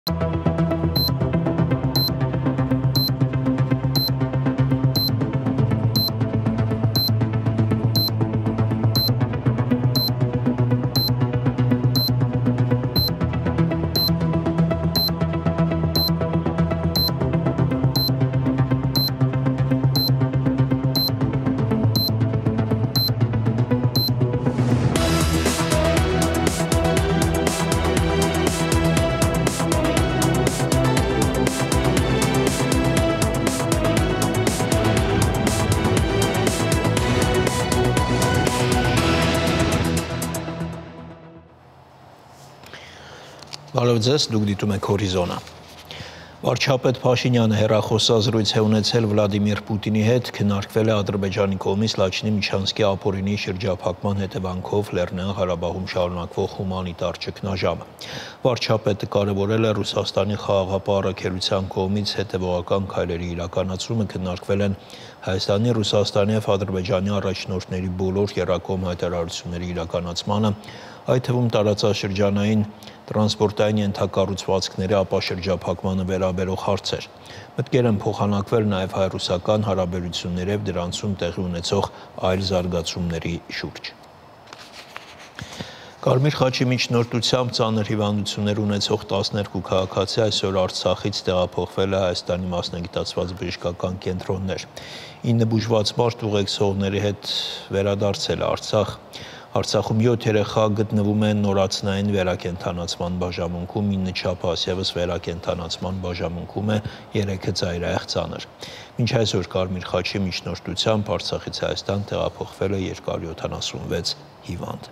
Բարև ձեզ, դուք դիտում եք Հորիզոնը։ Վարչապետ Փաշինյանը հեռախոսազրույց է ունեցել Վլադիմիր Պուտինի հետ, քննարկվել է Ադրբեջանի կողմից Լաչինի Միջանցքի ապօրինի շրջափակման հետևանքով Լեռնային Ղարաբաղում շարունակվող հումանիտար ճգնաժամը։ Վարչապետը կարևորել է Ռուսաստանի խաղաղապահ առաքելության կողմից հետևողական քայլերի իրականացումը, քննարկվել են Հայաստանի, Ռուսաստանի և Ադրբեջանի առաջնորդների բոլոր եռակողմ հայտարարությունների իրականացմանը, այդ թվում տարածաշրջանային տրանսպորտային ենթակառուցվածքների ապաշրջափակմանը վերաբերող հարցեր։ Մտքեր են փոխանակվել նաև հայ-ռուսական հարաբերությունների և դրանցում տեղի ունեցող այլ զարգացումների շուրջ։ Կարմիր խաչի միջնորդությամբ ծանր հիվանդություններ ունեցող 12 քաղաքացի այսօր Արցախից տեղափոխվել է Հայաստանի մասնագիտացված բժշկական կենտրոններ։ 9 բուժված մարդ ուղեկցողների հետ վերադարձել է Արցախ։ Արցախում 7 երեխա գտնվում են նորացնային վերակենդանացման բաժանմունքում, 9 չափահաս ևս վերակենդանացման բաժանմունքում է, 3-ը ծայրահեղ ծանր։ Մինչ այսօր Կարմիր խաչի միջնորդությամբ Արցախից Հայաստան տեղափոխվել է 276 հիվանդ։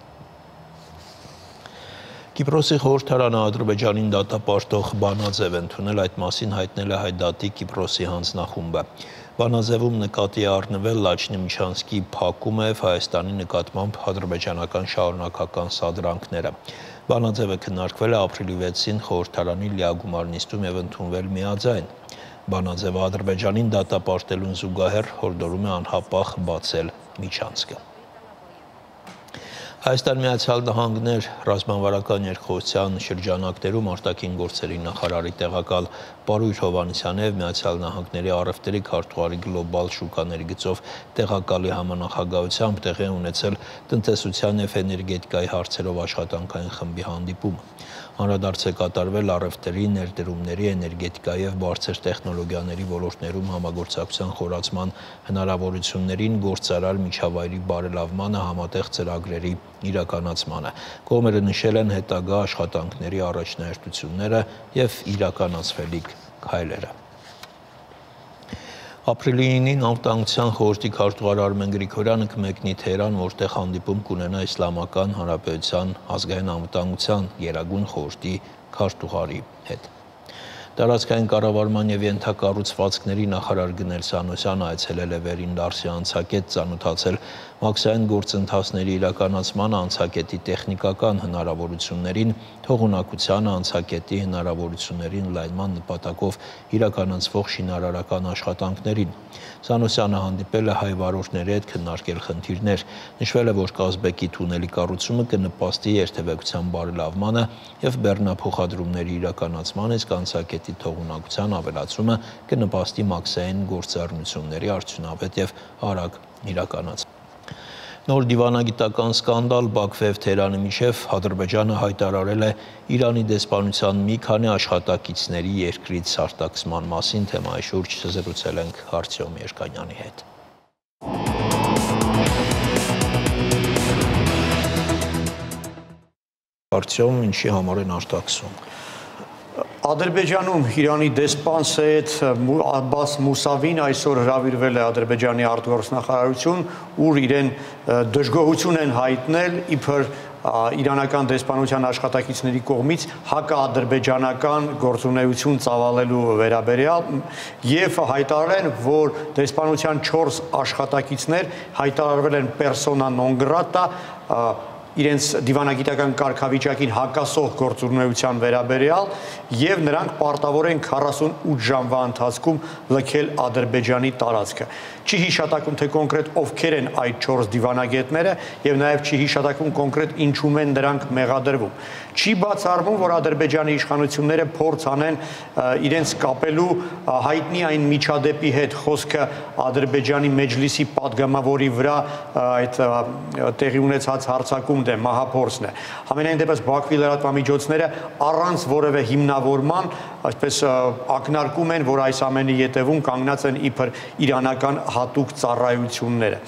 Կիպրոսի խորհրդարանը Ադրբեջանին դատապարտող բանաձև ընդունել, այդ մասին հայտնել է Հայդատի Կիպրոսի հանձնախումբը։ Բանաձևում նկատի է առնվել Լաչինի Միջանցքի փակումը և Հայաստանի նկատմամբ ադրբեջանական շարունակական սադրանքները։ Բանաձևը քննարկվել է ապրիլի 6-ին խորհրդարանի լիագումար նիստում և ընդունվել միաձայն։ Բանաձևը Ադրբեջանին դատապարտելուն զուգահեռ հորդորում է անհապաղ բացել միջանցքը։ Հայաստան Միացյալ Նահանգներ ռազմավարական երկխոսության շրջանակներում արտաքին գործերի նախարարի տեղակալ Պարույր Հովհաննիսյանի և Միացյալ Նահանգների առևտրի քարտուղարի գլոբալ շուկաների գծով տեղակալի համանախագահությամբ տեղի է ունեցել տնտեսության և էներգետիկայի հարցերով աշխատանքային խմբի հանդիպումը։ Անդրադարձ է կատարվել առևտրի, ներդրումների, էներգետիկայի և բարձր տեխնոլոգիաների ոլորտներում համագործակցության խորացման հնարավորություններին, գործարար միջավայրի բարելավմանը, համատեղ ծրագրերի իրականացմանը։ Կողմերը նշել են հետագա աշխատանքների առաջնահերթությունները և իրականացվելիք քայլերը։ Ապրիլի 9-ին Անվտանգության խորհրդի քարտուղար Արմեն Գրիգորյանը կմեկնի Թեհրան, որտեղ հանդիպում կունենա Իսլամական Հանրապետության ազգային անվտանգության գերագույն խորհրդի քարտուղարի հետ։ Տարածքային կառավարման և ենթակառուցվածքների նախարար Գնել Սանոսյանը այցելել է Վերին Լարսի անցակետ, ծանոթացել մաքսային գործընթացների իրականացման անցակետի տեխնիկական հնարավորություններին, թողունակությանը, անցակետի հնարավորությունների ընդլայնման նպատակով իրականացվող շինարարական աշխատանքներին։ Սանոսյանը հանդիպել է հայ վարորդների հետ, քննարկել խնդիրներ։ Նշվել է, որ Կազբեկի թունելի կառուցումը կնպաստի երթևեկության բարելավմանը և բեռնափոխադրումների իրականացմանը, իսկ անցակետի թողունակության ավելացումը կնպաստի մաքսային գործառնությունների արդյունավետ և արագ իրականացմանը։ Նոր դիվանագիտական սկանդալ Բաքվի և Թեհրանի միջև Ադրբեջանը հայտարարել է Իրանի դեսպանության մի քանի աշխատակիցների երկրից արտաքսման մասին, թեմայի շուրջ զրուցել ենք Արտյոմ Երկանյանի հետ։ Արտյոմ, ինչի համար են արտաքսում։ Ադրբեջանում Իրանի դեսպան Սեյեդ Աբբաս Մուսավին այսօր հրավիրվել է Ադրբեջանի արտգործնախարարություն, ուր իրեն դժգոհություն են հայտնել իբր իրանական դեսպանության աշխատակիցների կողմից հակաադրբեջանական գործունեություն ծավալելու վերաբերյալ եւ հայտարարել, որ դեսպանության 4 աշխատակիցներ հայտարարվել են persona non grata իրենց դիվանագիտական կարգավիճակին հակասող գործունեության վերաբերյալ եւ նրանք պարտավոր են 48 ժամվա ընթացքում լքել Ադրբեջանի տարածքը։ Չի հիշատակում թե կոնկրետ ովքեր են այդ 4 դիվանագետները եւ նաեւ չի հիշատակում կոնկրետ ինչում են նրանք մեղադրվում։ Չի բացառվում, որ Ադրբեջանի իշխանությունները փորձ անեն իրենց կապելու հայտնի այն միջադեպի հետ, խոսքը Ադրբեջանի մեջլիսի падգամավորի վրա այդ տեղի ունեցած հարձակում դեմ մահափորձն է։ Համենայն դեպս Բաքվի լրատվամիջոցները առանց որևէ հիմնավորման այսպես ակնարկում են, որ այս ամենի ետևում կանգնած են իբր իրանական հատուկ ծառայությունները։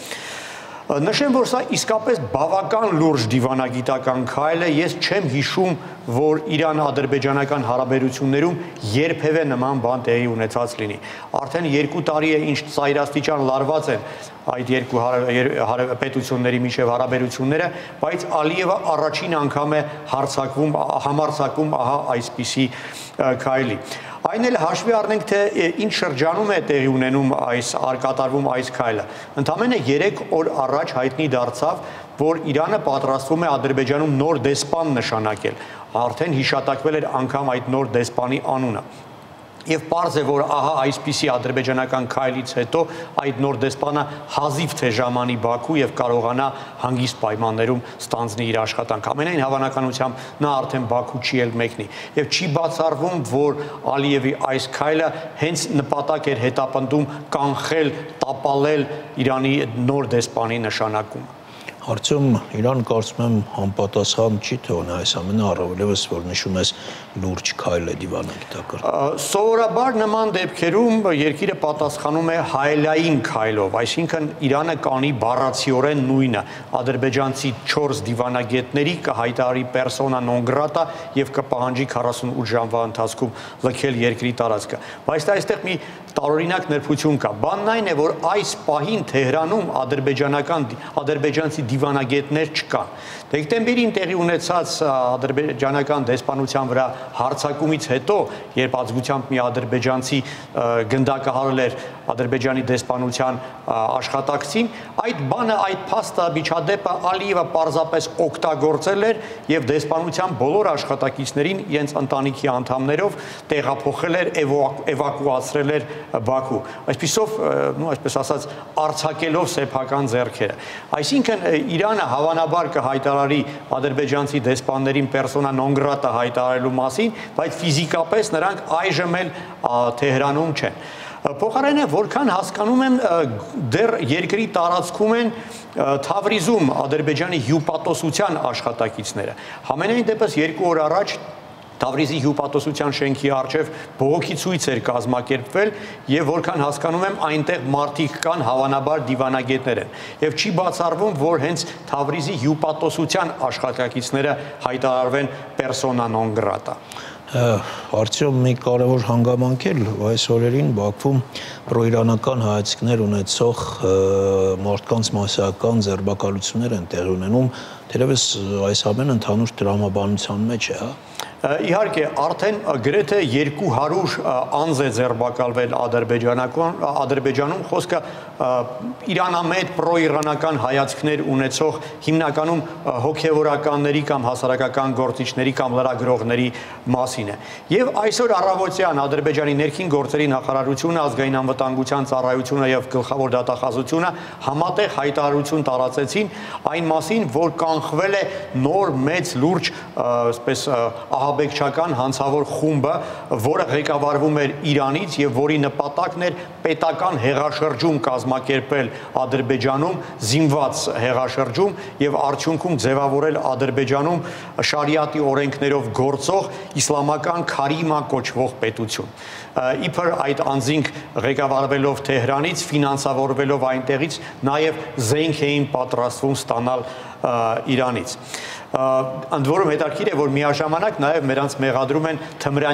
Նշեմ, որ սա իսկապես բավական լուրջ դիվանագիտական քայլ է, ես չեմ հիշում, որ Իրան-ադրբեջանական հարաբերություններում երբևէ նման բան տեղի ունեցած լինի։ Արդեն 2 տարի է ինչ ծայրաստիճան լարված են այդ երկու պետությունների միջև հարաբերությունները, բայց Ալիևը առաջին անգամ է համարձակվում ահա այսպիսի քայլի։ Այն էլ հաշվի առնենք, թե ինչ շրջանում է տեղի ունենում կատարվում այս քայլը։ Ընդամենը 3 օր առաջ հայտնի դարձավ, որ Իրանը պատրաստվում է Ադրբեջանում նոր դեսպան նշանակել։ Արդեն հիշատակվել էր անգամ այդ նոր դեսպանի անունը։ Եվ պարզ է, որ ահա այսպիսի ադրբեջանական քայլից հետո այդ նոր դեսպանը հազիվ թե ժամանի Բաքու եւ կարողանա հանգիստ պայմաններում ստանձնի իր աշխատանք։ Ամենայն հավանականությամբ նա արդեն Բաքու չի էլ մեկնի եւ չի բացառվում, որ Ալիևի այս քայլը հենց նպատակ էր հետապնդում կանխել, տապալել Իրանի նոր դեսպանի նշանակումը։ Արդյոք Իրան կարծում եմ համապատասխան չի թողնի այս ամենը, առավելևս որ նշում ես լուրջ քայլ է դիվանագիտական։ Սովորաբար նման դեպքերում երկիրը պատասխանում է հայելային քայլով, այսինքն Իրանը կանի բառացիորեն նույնը, ադրբեջանցի 4 դիվանագետների կհայտարարի persona non grata եւ կպահանջի 48 ժամվա ընթացքում լքել երկրի տարածքը։ Բայց այստեղ մի տարօրինակ նրբություն կա։ Բանն այն է, որ այս պահին Թեհրանում ադրբեջանցի դիվանագետներ չկան։ Դեկտեմբերին տեղի ունեցած ադրբեջանական դեսպանության վրա հարձակումից հետո, երբ ազգությամբ մի ադրբեջանցի գնդակահարել էր Ադրբեջանի դեսպանության աշխատակցին, այդ բանը, այդ փաստը, միջադեպը Ալիևը պարզապես օգտագործել էր եւ դեսպանության բոլոր աշխատակիցներին իրենց ընտանիքի անդամներով տեղափոխել էր, էվակուացրել էր Բաքու, այսպիսով, այսպես ասած, արձակելով սեփական ձեռքերը։ Այսինքն Իրանը հավանաբար կհայտարարի ադրբեջանցի դեսպաններին persona non grata հայտարարելու մասին, բայց ֆիզիկապես նրանք այժմ էլ Թեհրանում չեն։ Փոխարենը, որքան հասկանում եմ, դեռ երկրի տարածքում են Թավրիզում Ադրբեջանի հյուպատոսության աշխատակիցները։ Համենայն դեպս 2 օր առաջ Թավրիզի հյուպատոսության շենքի առջև բողոքի ցույց էր կազմակերպվել եւ որքան հասկանում եմ այնտեղ մարդիկ կան, հավանաբար դիվանագետներ են եւ չի բացառվում, որ հենց Թավրիզի հյուպատոսության աշխատակիցները հայտարարվեն persona non grata։ Արդյոք մի կարևոր հանգամանք էլ այս օրերին Բաքվում պրոիրանական հայացքներ ունեցող մարդկանց մասսայական ձերբակալություններ են տեղի ունենում, թերևս այս ամենը ընդհանուր տրամաբանության մեջ է, հա։ Իհարկե, արդեն գրեթե 200 անձ է ձերբակալվել Ադրբեջանում, խոսքը իրանամետ պրոիրանական հայացքներ ունեցող հիմնականում հոգևորականների կամ հասարակական գործիչների կամ լրագրողների մասին է։ Եվ այսօր առավոտյան Ադրբեջանի ներքին գործերի նախարարությունը, ազգային անվտանգության ծառայությունը եւ գլխավոր դատախազությունը համատեղ հայտարարություն տարածեցին այն մասին, որ կանխվել է նոր մեծ լուրջ, այսպես ահաբեկչական հանցավոր խումբը, որը ղեկավարվում էր Իրանից եւ որի նպատակն էր պետական հեղաշրջում կազմակերպել Ադրբեջանում, զինված հեղաշրջում եւ արդյունքում ձևավորել Ադրբեջանում շարիատի օրենքներով գործող իսլամական Քարիմա կոչվող պետություն։ Իբր այդ անձինք ղեկավարվելով Թեհրանից, ֆինանսավորվելով այնտեղից, նաեւ զենք էին պատրաստվում ստանալ Իրանից։ Ընդ որում հետաքրքիր է, որ միաժամանակ նաև մերանց մեղադրում են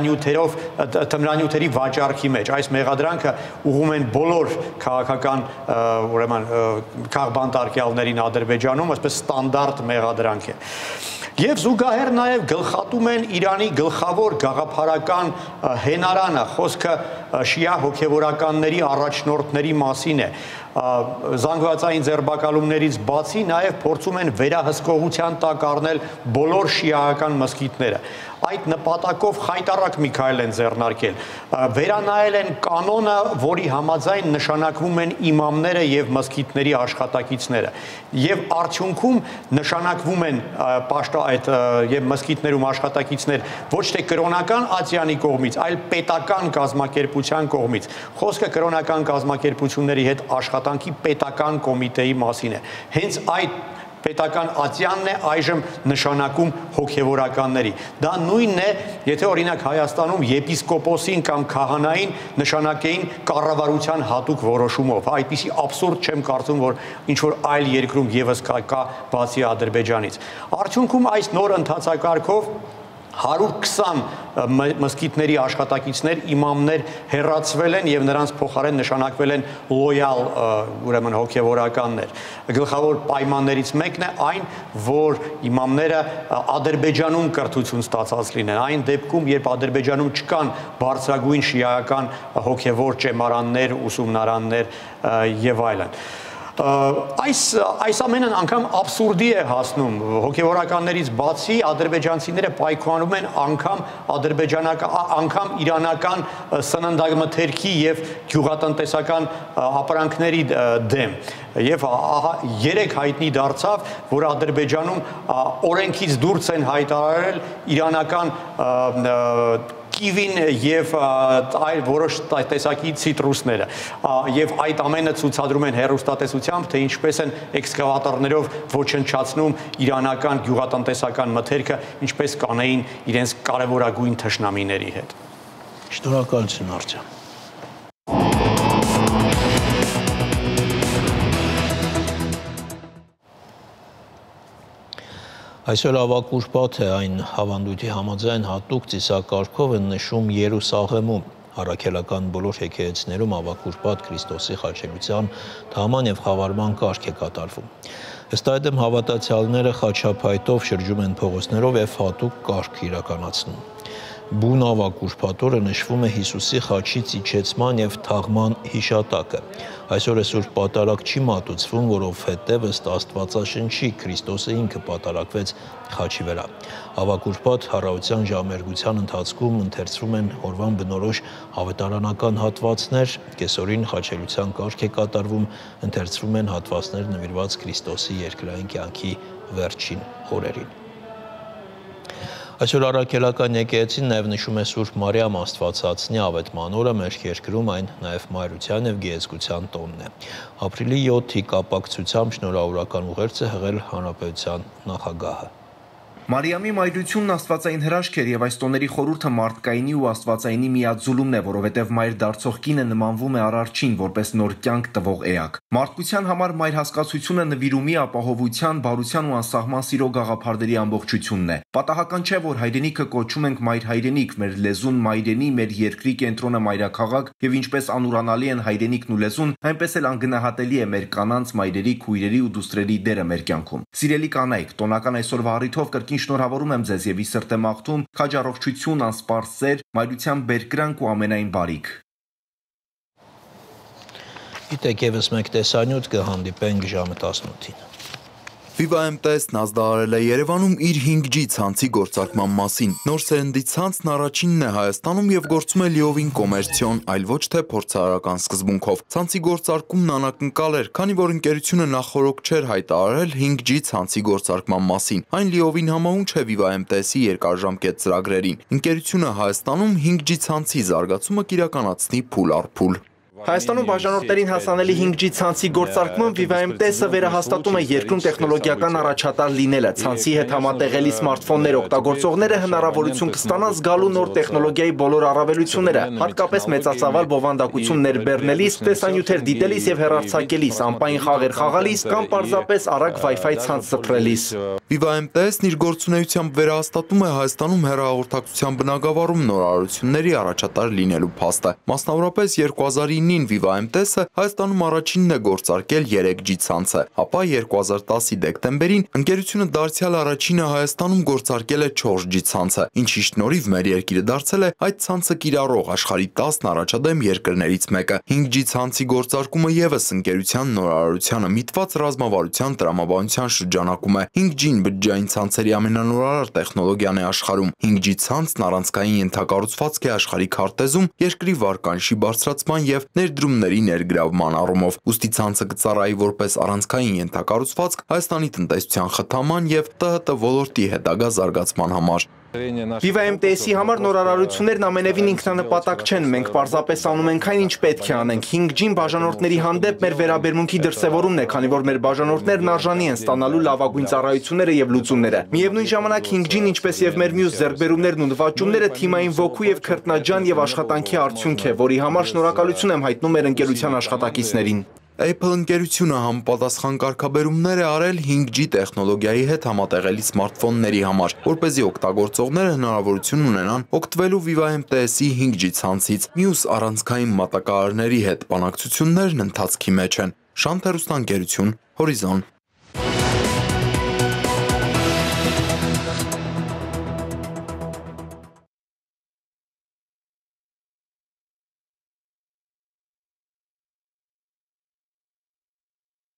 թմրանյութերի վաճառքի մեջ։ Այս մեղադրանքը ուղղում են բոլոր քաղաքական, ուրեմն քաղբանտարկյալներին Ադրբեջանում, այսպես ստանդարտ մեղադրանք է։ Եվ զուգահեռ նաև գլխատում են Իրանի գլխավոր գաղափարական հենարանը, խոսքը շիա հոգևորականների առաջնորդների մասին է։ Զանգվածային ձերբակալումներից բացի նաև փորձում են վերահսկողության տակ առնել բոլոր շիաական մզկիթները։ Այդ նպատակով խայտառակ մի քայլ են ձեռնարկել։ Վերանայել են կանոնը, որի համաձայն նշանակվում են իմամները եւ մզկիթների աշխատակիցները։ Եվ արդյունքում նշանակվում են այդ եւ մզկիթներում աշխատակիցներ ոչ թե կրոնական ատյանի կողմից, այլ պետական կազմակերպության կողմից։ Խոսքը կրոնական կազմակերպությունների հետ աշխատանքի պետական կոմիտեի մասին է։ Հենց այդ պետական ատյանն է այժմ նշանակում հոգևորականների։ Դա նույնն է, եթե օրինակ Հայաստանում եպիսկոպոսին կամ քահանային նշանակեին կառավարության հատուկ որոշումով։ Այդպիսի աբսուրդ չեմ կարծում, որ ինչ-որ այլ երկրում եւս կա բացի Ադրբեջանից։ Արդյունքում այս նոր ընթացակարգով 120 մզկիթների աշխատակիցներ, իմամներ հեռացվել են եւ նրանց փոխարեն նշանակվել են լոյալ, ուրեմն հոգևորականներ։ Գլխավոր պայմաններից մեկն է այն, որ իմամները Ադրբեջանում կրթություն ստացած լինեն, այն դեպքում, երբ Ադրբեջանում չկան բարձրագույն շիաական հոգևոր ճեմարաններ, ուսումնարաններ եւ այլն։ Այս ամենն անգամ աբսուրդի է հասնում, հոգևորականներից բացի ադրբեջանցիները պայքարում են անգամ իրանական սննդամթերքի եւ գյուղատնտեսական ապրանքների դեմ։ Եվ երեք հայտնի դարձավ, որ Ադրբեջանում օրենքից դուրս են հայտարարել իրանական կիվին եւ այլ որոշ տեսակի ցիտրուսները եւ այդ ամենը ցուցադրում են հեռուստատեսությամբ, թե ինչպես են էքսկավատորներով ոչնչացնում իրանական գյուղատնտեսական մթերքը, ինչպես կանեին իրենց կարևորագույն թշնամիների հետ։ Շնորհակալություն Արտյոմ։ Այսօր ավագ ուրբաթ է, այն հավանդույթի համաձայն հատուկ ծիսակարգով են նշում Երուսաղեմում, առաքելական բոլոր եկեղեցիներում ավագ ուրբաթ Քրիստոսի խաչելության, թաման եւ խավարման կարգ է կատարվում։ Ըստ այդմ հավատացյալները խաչափայտով շրջում են փողոցներով եւ հատուկ կարգ իրականացնում։ Բուն ավագ ուրբաթ-օրը նշվում է Հիսուսի խաչից իջեցման եւ թաղման հիշատակը։ Այսօր է Սուրբ Պատարագ չի մատուցվում, որովհետև ըստ Աստվածաշնչի Քրիստոսը ինքը պատարագվեց խաչի վրա։ Ավագ ուրբաթ առավոտյան ժամերգության ընթացքում ընթերցվում են օրվան բնորոշ ավետարանական հատվածներ, կեսօրին խաչելության կարգ է կատարվում, ընթերցվում են հատվածներ նվիրված Քրիստոսի երկրային կյանքի վերջին օրերին։ Այսօր առաքելական եկեղեցին նաև նշում է Սուրբ Մարիամ Աստվածածնի ավետման օրը, մեր երկրում այն նաև մայրության եւ գեղեցկության տոնն է։ Ապրիլի 7-ի կապակցությամբ շնորհավորական ուղերձ է հղել Հանրապետության նախագահը։ Մարիամի մայրությունն աստվածային հրաշք էր եւ այս տոների խորհուրդը մարդկայինի ու աստվածայինի միաձուլումն է, որովհետեւ մայր դարձող կինը նմանվում է արարչին, որպես նոր կյանք տվող էակ։ Մարդկության համար մայր հասկացությունը նվիրումի, ապահովության, բարության ու անսահման սիրո գաղափարների ամբողջությունն է։ Պատահական չէ, որ հայրենիքը կոչում ենք մայր հայրենիք, մեր լեզուն մայրենի, մեր երկրի կենտրոնը մայրաքաղաք եւ ինչպես անուրանալի են հայրենիքն ու լեզուն, այնպես էլ անգնահատելի է մեր կանանց, մայրերի, քույրերի ու դուստրերի դերը մեր կյանքում։ Սիրելի կանայք, տոնական այսօրվա առիթով կրկին շնորհավորում եմ ձեզ եւ ի սրտե մաղթում քաջ առողջություն, անսպառ սեր, մայրության բերկրանք ու ամենայն բարիք։ Գիտեք, եւս մեկ տեսանյութ կհանդիպենք ժամը 18-ին։ Viva MTS-ն ազդարարել է Երևանում իր 5G ցանցի գործարկման մասին։ Նոր սերնդի ցանցն առաջինն է Հայաստանում եւ գործում է լիովին կոմերցիոն, այլ ոչ թե փորձարարական սկզբունքով։ Ցանցի գործարկումն անակնկալ էր, քանի որ ընկերությունը նախորոք չէր հայտարարել 5G ցանցի գործարկման մասին։ Այն լիովին համահունչ է Viva MTS-ի երկարաժամկետ ծրագրերին։ Ընկերությունը Հայաստանում 5G ցանցի զարգացումը կիրականացնի փուլ առ փուլ։ Հայաստանում բաժանորդներին հասանելի 5G ցանցի գործարկմամբ Viva MTS-ը վերահաստատում է երկրում տեխնոլոգիական առաջատար լինելը։ Ցանցի հետ համատեղելի սմարթֆոններ օգտագործողները հնարավորություն կստանան զգալու նոր տեխնոլոգիայի բոլոր առավելությունները, հատկապես մեծածավալ բովանդակություն ներբեռնելիս, տեսանյութեր դիտելիս եւ հեռարձակելիս, անպայն խաղեր խաղալիս կամ պարզապես արագ Wi-Fi ցանց սփռելիս։ Viva MTS-ն իր գործունեությամբ վերահաստատում է Հայաստանում հեռահաղորդակցության բնագավառում նորարարությունների առաջատար լինելու փաստը։ Մասնավորապես 2009 19-ին Viva MTS-ը Հայաստանում առաջինն է գործարկել 3G ցանցը, ապա 2010-ի դեկտեմբերին ընկերությունը դարձյալ առաջինը Հայաստանում գործարկել է 4G ցանցը, ինչի շնորհիվ մեր երկիրը դարձել է այդ ցանցը կիրառող աշխարհի 10 առաջադեմ երկրներից մեկը։ 5G ցանցի գործարկումը ևս ընկերության նորարարությանը միտված ռազմավարության տրամաբանության շրջանակում է։ 5G-ն բջջային ցանցերի ամենանորարար տեխնոլոգիան է աշխարհում։ 5G ցանցն առանցքային ենթակառուցվածք է աշխարհի քարտեզում երկրի վարկանիշի բարձրացման եւ ներդրումների ներգրավման առումով։ Ուստի ցանցը կծառայի որպես առանցքային ենթակառուցվածք Հայաստանի տնտեսության խթանման եւ ՏՀՏ ոլորտի հետագա զարգացման համար։ Viva MTS-ի համար նորարարություններն ամենևին ինքնանպատակ չեն, մենք պարզապես անում ենք այն, ինչ պետք է անենք։ 5G-ն բաժանորդների հանդեպ մեր վերաբերմունքի դրսևորումն է, քանի որ մեր բաժանորդներն արժանի են ստանալու լավագույն ծառայությունները եւ լուծումները։ Միևնույն ժամանակ 5G-ն, ինչպես եւ մեր մյուս ձեռքբերումներն ու նվաճումները թիմային ոգու եւ քրտնաջան եւ աշխատանքի արդյունք է, որի համար շնորհակալություն եմ հայտնում մեր ընկերության աշխատակիցներին։ Apple ընկերությունը համապատասխան կարգաբերումներ է արել 5G տեխնոլոգիայի հետ համատեղելի սմարթֆոնների համար, որպեսզի օգտագործողները հնարավորություն ունենան օգտվելու Viva MTS-ի 5G ցանցից։ Մյուս առանցքային մատակարարների հետ բանակցություններն ընթացքի մեջ են։ Շանթ հեռուստաընկերություն, Հորիզոն։